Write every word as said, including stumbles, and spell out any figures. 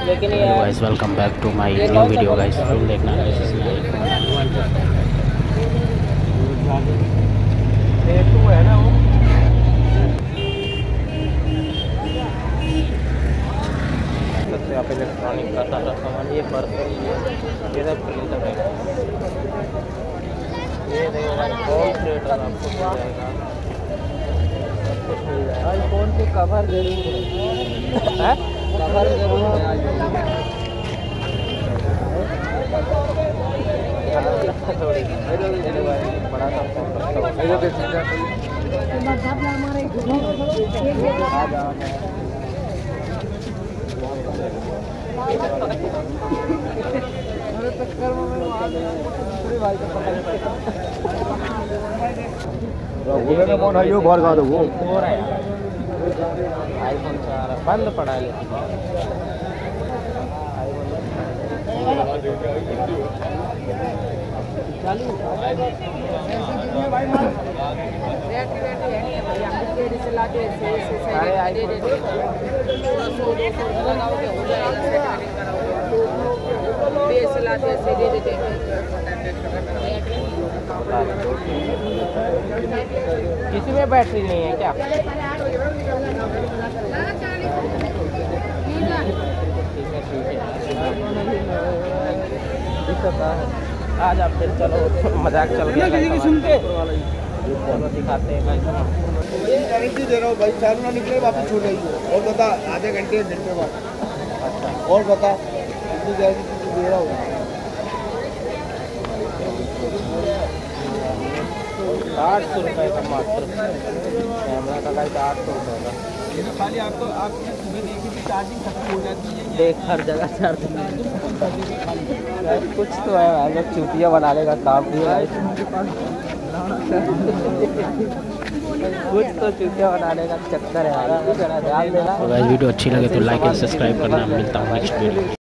लेकिन ये guys welcome back to my new video guys. Full देखना गाइस इसमें ये टू है ना वो यहाँ पे इलेक्ट्रॉनिक का सारा सामान, ये पर्स है, ये सब प्रिंटर है, ये देखो होम थिएटर आपको मिल जाएगा, सब कुछ मिल जाएगा। आईफोन के कवर जरूर है, कवर जरूर है थोड़ी बड़ा सा फोन है यो घर का वो हो रहा है आईफोन चार बंद पड़ा है लेकिन चालू सारे आईफोन किसी में बैटरी नहीं है क्या? आज आप फिर चलो मजाक चल गया किसी की सुनते चलो दिखाते हैं गारंटी दे रहा हूँ भाई, चालू ना निकले वापस छोड़ रही हो। और बता आधे घंटे घंटे बाद अच्छा और बता इतनी गारंटी दे रहा हूँ। आठ सौ रुपये का मात्र कैमरा का गाइस आठ सौ रुपये का। खाली आपको आपकी सुबह देखी थी चार्जिंग खत्म हो जाती है, देख हर जगह चार्जिंग कुछ तो है हम लोग चूतिया बनाने का काम भी है कुछ तो चूतिया बनाने का चक्कर है। ध्यान देना। वीडियो अच्छी लगे तो लाइक एंड सब्सक्राइब करना। मिलता हूँ नेक्स्ट वीडियो।